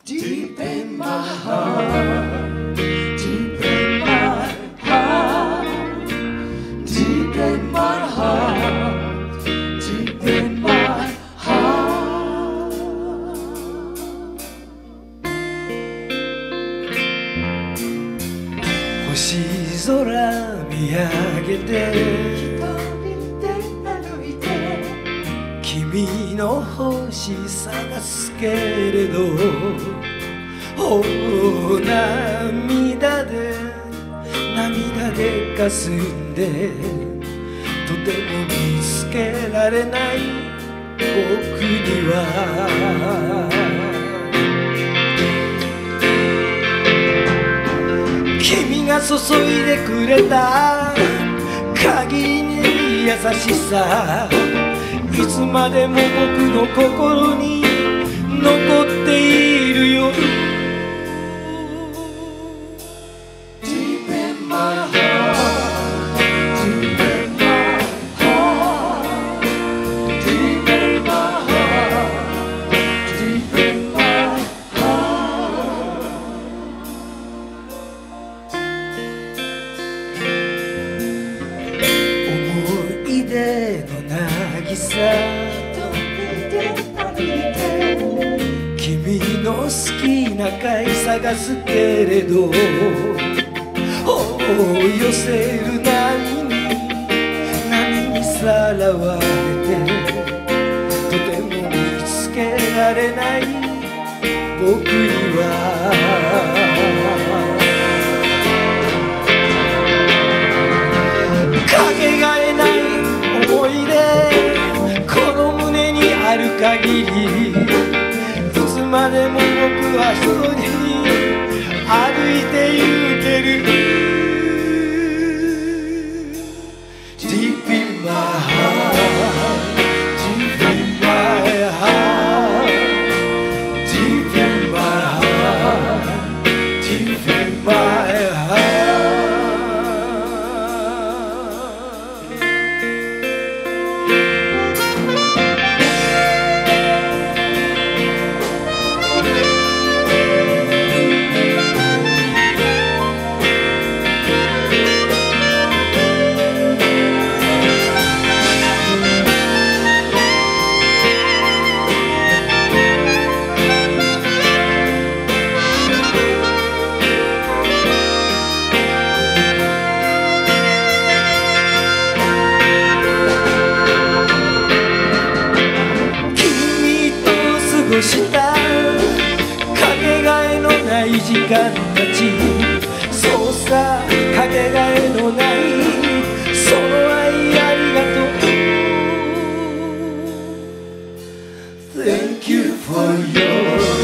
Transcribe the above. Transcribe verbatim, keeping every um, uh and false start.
Deep in my heart, deep in my heart, deep in my heart, deep in my heart. 星空見上げて君の星探すけれど、お涙で涙でかすんで、とても見つけられない僕には君が注いでくれた限りに優しさ、いつまでも僕の心に残っているよ。 Deep in my heart, deep in my heart, deep in my heart, deep in my heart. 思い出の君の好きな回探すけれど、寄せる波に波にさらわれて、とても見つけられない僕にはかけがえない思い出、この胸にある限り、いつまでも僕は一人に歩いて行ける。 Deep in my heart, deep in my heart, deep in my heart, deep in my heart. 過ごしたかけがえのない時間たち、そうさかけがえのないその愛ありがとう。 Thank you for your